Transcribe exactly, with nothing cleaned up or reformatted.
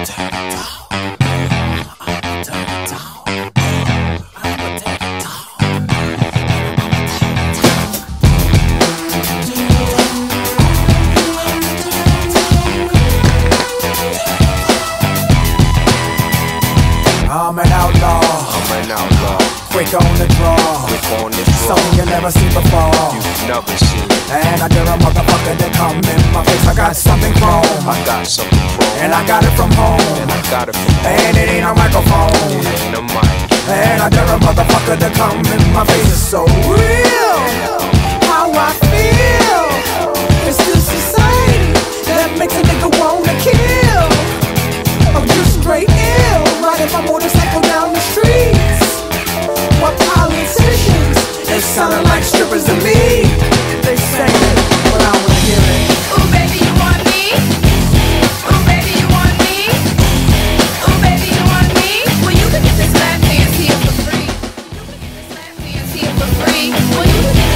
I'm an outlaw, I'm an outlaw, quick on the draw, quick on the draw. something you never seen before. You've never seen. And I dare a motherfucker that come in my face. I got something chrome, I got something chrome, and I got it from home, and I got it from home. and it ain't a microphone. It ain't a mic. And I dare a motherfucker to come in my face. It's so real, how I feel. It's this society that makes a nigga wanna kill. I'm just straight ill, riding my motorcycle down the streets. What politicians, they sounding like strippers to me. They say it, but I don't wanna hear it. Ooh, baby, you want me? Ooh, baby, you want me? Ooh, baby, you want me? Well, you can get this lap dance here for free. You can get this lap dance here for free. Well, you can get